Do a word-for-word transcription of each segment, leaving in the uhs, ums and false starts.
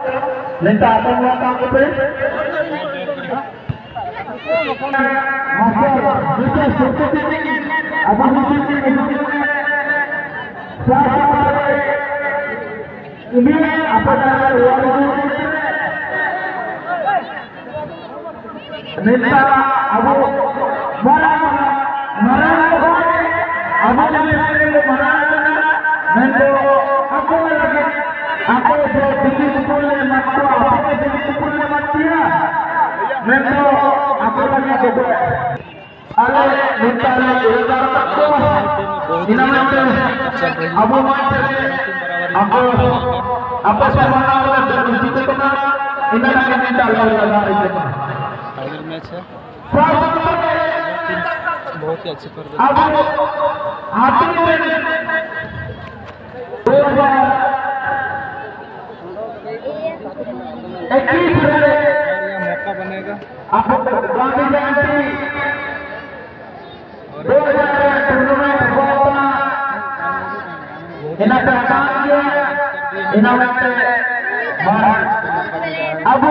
Lenta apa yang datang itu? Masih bisa seperti ini. Apa mungkin ini? Ini apa namanya uang itu? Lenta abu marah marah abu jadi marah nanti aku lagi aku jadi kumpulnya mati aku jadi kumpulnya mati ya nanti aku lagi coba ale minta lagi udah takut ini namanya abu mati aku apa sama orang dari situ kena ini lagi minta lagi lagi itu final match है बहुत ही अच्छी पर मौका बनेगा अब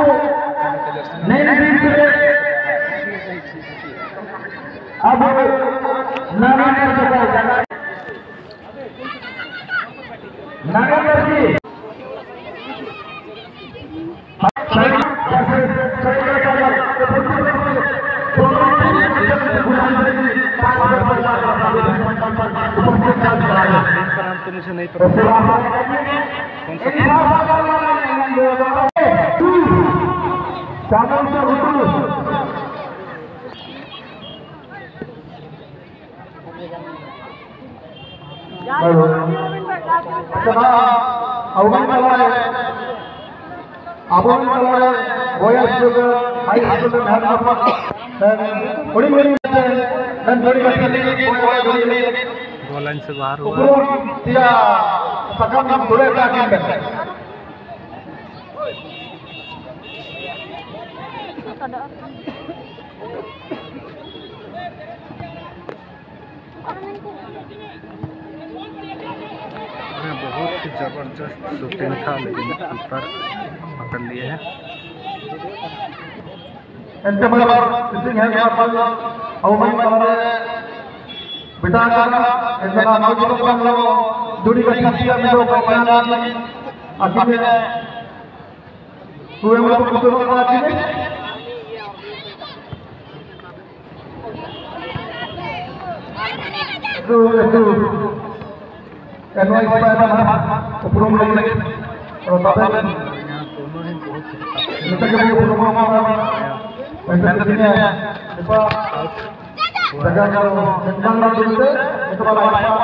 अब नरेंद्र जी तो मुझे नहीं पता कौन सा अवगण कलाले अवगण कलाले बॉयज juga हाई स्कूल में ध्यान रखना dan बड़ी बड़ी dan बड़ी बड़ी बड़ी दो लाइन से बाहर हुआ dia sakam nam dure belakang बहुत ही जबरदस्त शूटिंग था लेकिन कीपर पकड़ लिए हैं इनके बराबर शूटिंग है यहाँ पर अवमान कलाले बिता करना इनका नौजवान बन लो दूरी का खर्चा में लोग बयान आदमी आखिर में हुए लोग कुछ लोग आदमी तो तो एनवाई पर हमारा उपरोम लगे और बाबा यहाँ दोनों ही बहुत इनका के लिए उपरोम हमारा ऐसा नहीं है ऊपर जगह का निर्माण ना करते itu बाबा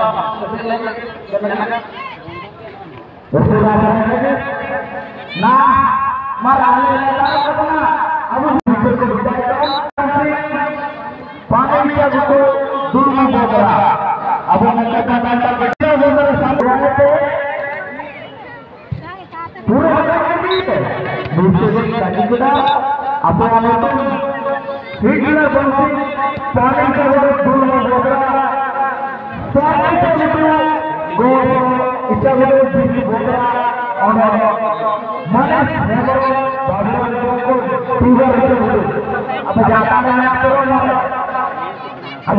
nah marahnya apa abu itu पानी का जो दूर में बोल अब वो नक्का का बच्चा हो गया सामने पे पूरा दूसरे दिन का अब आने तो हिटलर बनती पानी का वो दूर में बोल रहा पानी का जो गो इतना वो दूर बोल रहा और माने नेबर बाबू को पूरा अब जाता है आप अब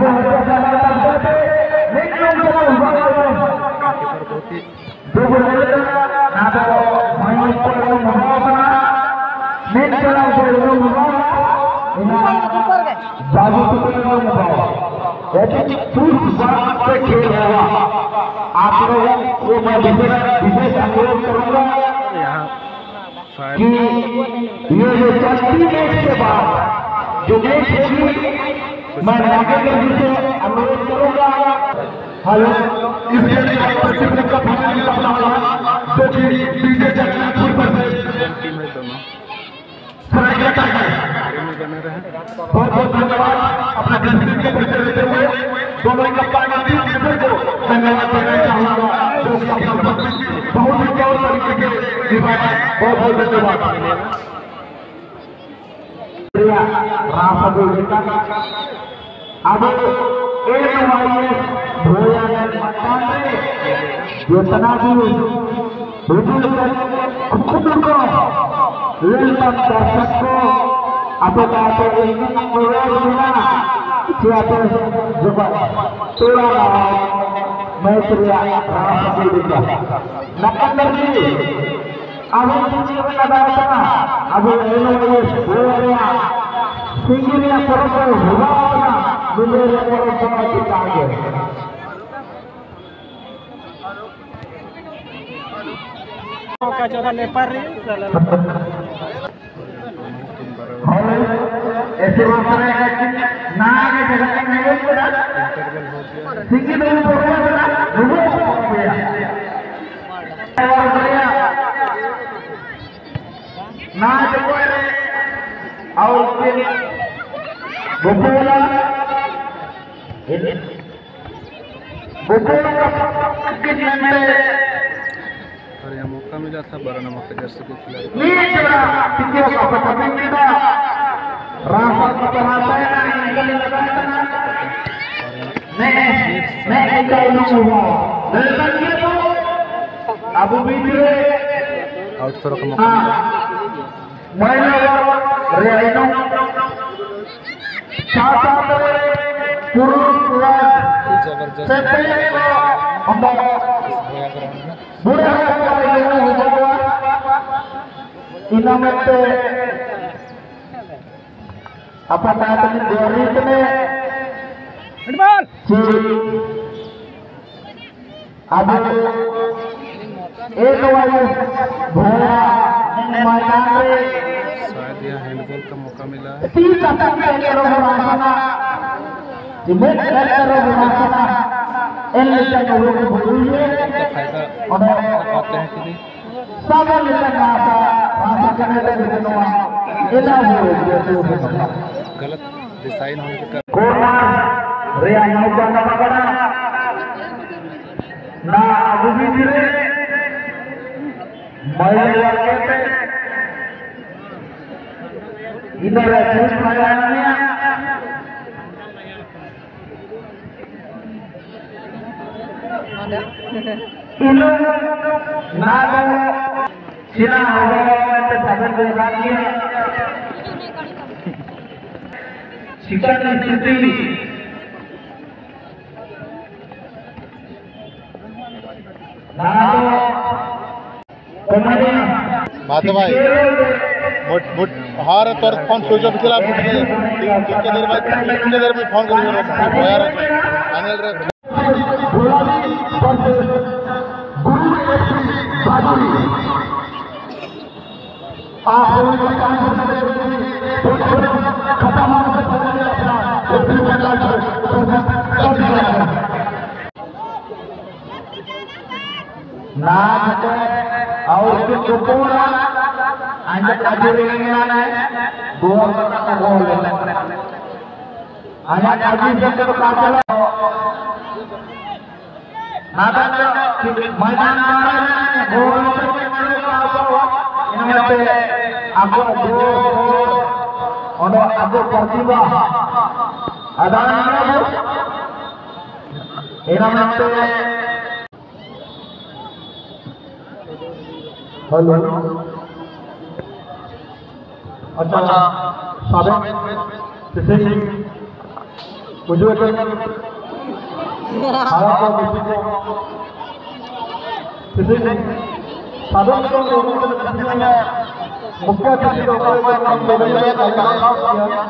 दो बोले ना तो माइनस पर वो मुहावरा मेन चला वो मुहावरा इना बाबू को वो मुहावरा ऐसे पूछ बात पे खेल रहा आप लोगों को मैं विशेष विशेष अनुरोध करूंगा कि ये जो चलती मैच के बाद जो मैच होगी मैं नागेंद्र जी से अनुरोध करूंगा हेलो इसके लिए प्रसिद्ध का फाइनल करना होगा जो कि डीजे जगन्नाथपुर पर से टीम है दोनों सराय का है बने रहे बहुत बहुत धन्यवाद अपना दृष्टि के परिचय देते हुए दोनों का पार्टी टीम को धन्यवाद देना चाहूंगा जो कि अपना बहुत ही गौर तरीके से निभाया बहुत बहुत धन्यवाद रामपुर अब एक वाले भोया मकान में जितना भी खुद को lima dosek ko apakah ada ini mengurangi siapa coba tulang metria rasa kita nak lagi awal kunci pada sana awal ini sebenarnya sehingga perempuan hukumnya menjadi perempuan kita aja. Kacoran lepar ini salah. ऐसे मात्रा है कि ना आगे जगह में नहीं पड़ा सिंगी तो वो बोला बोला वो हो गया और बढ़िया ना जो है और फिर वो बोला वो बोला कितने में और यहाँ मौका मिला था बारह नंबर के जर्सी के खिलाड़ी ये जरा किसी को पता नहीं था रास्ता पता है निकल लगा था मैं मैं निकल नहीं हुआ निकल गया तो अब बीच में आउट थ्रो का मौका मिला मैं ना रेनो साथ साथ पूरा जबरदस्त हम बुरा इनामत apa kata dari ini si abu एक वाले भोला मैदान शायद यहाँ हैंडबॉल का मौका मिला है तीन तक के रोमाना जिम्मेद करो रोमाना इन तक लोग बोलिए फायदा और पाते हैं कि नहीं सब तक आता भाषा करने लगे तो इना हो गलत डिजाइन होने के कारण कोना रिया नौका ना पकड़ा ना अबू भी गिरे मैले लगे थे इधर चूस मारा नहीं इनो ना सिना होगा तो साधन के बाद शिक्षा की स्थिति माधव भाई मुट मुट हार तोर फोन स्विच ऑफ थिला मुट के देर बाद कितने देर में फोन करू यार अनिल रे नाच और उसके ऊपर अंदर काजू लेने आना है गोल का गोल लेना अंदर काजू से तो काजल नादा मैदान में गोल के मारे का इनमें से आगो दो और आगो प्रतिभा अदान इनमें से हेलो अच्छा साबित किसी मुझे तो हालात को किसी को किसी साबित को लोगों को किसी ने मुख्य अतिथि को हम लोगों ने कार्यक्रम किया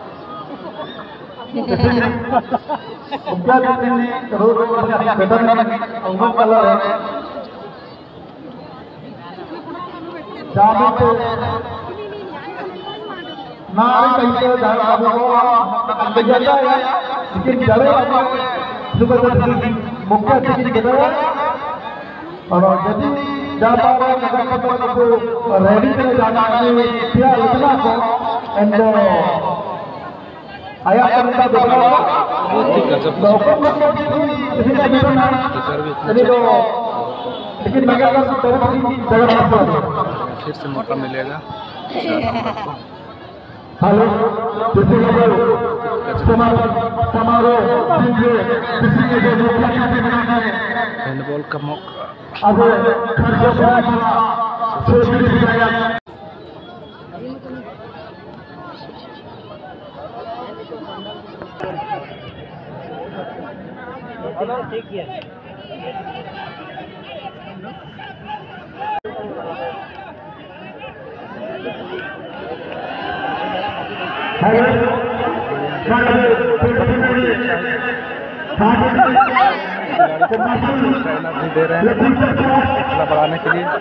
किसी ने मुख्य अतिथि ने रोज बेहतर अनुभव कर रहे हैं जामित नाम कैसे जाना वो जाता है लेकिन जड़े सुबह मुख्य अतिथि के द्वारा और यदि जाता है नगर पत्र को रेडी में जाना है क्या इतना को एंड आया करता दोबारा लोगों को किसी का जीवन है तो लेकिन मगर जगह फिर से मौका मिलेगा हेलो समारोह हैंडबॉल का मौका अब एनर्जी दे रहे हैं हौसला बढ़ाने के लिए।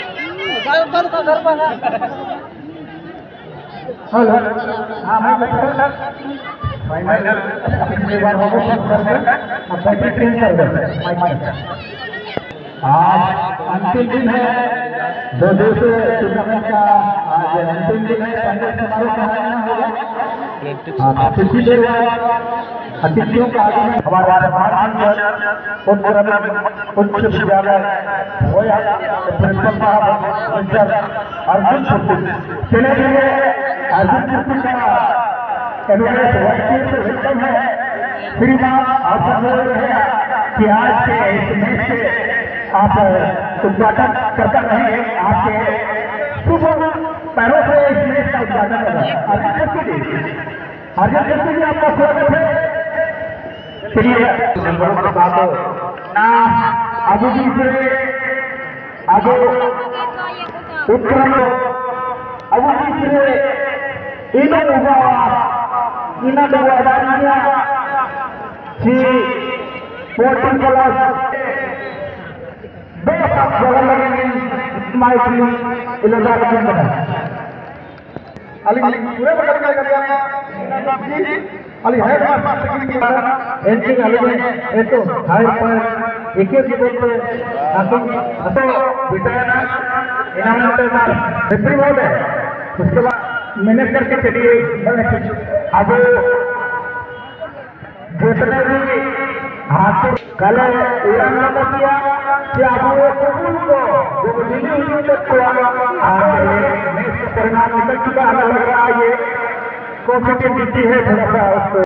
आज अंतिम दिन है दो दिवसीय टूर्नामेंट का। आज अंतिम दिन है, पहले समारोह कराना होगा। किसी देर बाद अतिथियों का आगमन हमारे उच्च विद्यालय प्रिंसिपल साहब मिस्टर अर्जुन छुट्टी चले गए। अर्जुन छुट्टी का एडवाइस वेलकम है। श्रीमान आप बोल रहे हैं कि आज के इस मैच से आप उद्घाटन करता रहेंगे। आपके शुभ पैरों से इस मैच का उद्घाटन होगा। अर्जुन छुट्टी जी, अर्जुन छुट्टी जी आपका स्वागत है। चलिए अभी दूसरे आगे उत्तरम अभी दूसरे इन इन सी फोर्टीन प्लस दो सात जगह लगेंगे माइकली इलाज अली पूरे बगल में कर अली है एंट्री अली में ये तो हाई पर एक एक गोल पे आसम तो बिटाना इनाम होता है रेफरी बोल है। उसके बाद मैनेज करके चलिए। अब जितने भी हाथ कल उड़ाना किया कि अब वो कुकुर को जो दिल्ली हुई तक परिणाम निकल चुका है। लग रहा है ये कॉम्पिटिटिव है थोड़ा सा उसको